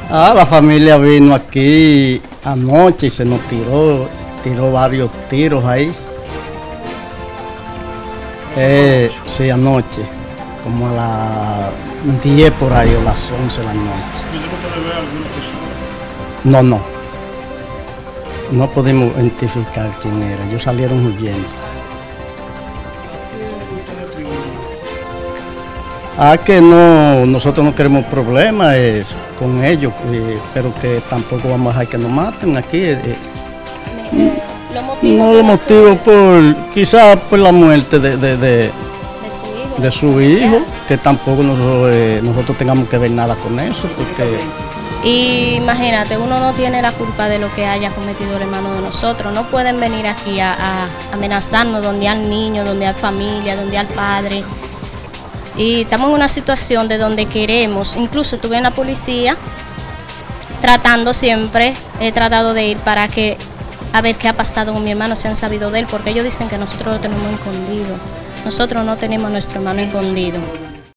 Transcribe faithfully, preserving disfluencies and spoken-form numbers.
Ah, la familia vino aquí anoche y se nos tiró, tiró varios tiros ahí. Eh, sí, anoche, como a las diez por ahí o las once de la noche. No, no. No pudimos identificar quién era, ellos salieron huyendo. Ah, que no, nosotros no queremos problemas eh, con ellos, eh, pero que tampoco vamos a dejar que nos maten aquí. Eh, Eh, lo motivo no de lo motivo hacer- por, quizás por la muerte de, de, de, de su hijo. de su hijo, que tampoco nosotros, eh, nosotros tengamos que ver nada con eso, porque Y imagínate, uno no tiene la culpa de lo que haya cometido el hermano de nosotros. No pueden venir aquí a, a amenazarnos donde hay niños, donde hay familia, donde hay padre. Y estamos en una situación de donde queremos, incluso estuve en la policía tratando siempre, he tratado de ir para que a ver qué ha pasado con mi hermano, si han sabido de él, porque ellos dicen que nosotros lo tenemos escondido. Nosotros no tenemos a nuestro hermano escondido.